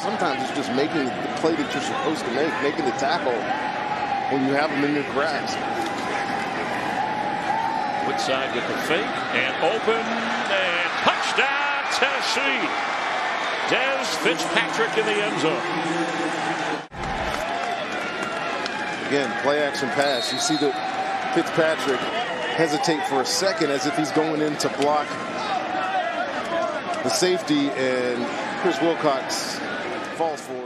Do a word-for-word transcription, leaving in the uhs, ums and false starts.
sometimes it's just making the play that you're supposed to make, making the tackle when you have them in your grasp. Woodside with the fake and open and touchdown Tennessee. Des Fitzpatrick in the end zone. Again, play action pass. You see that Fitzpatrick hesitate for a second as if he's going in to block the safety, and Chris Wilcox falls forward.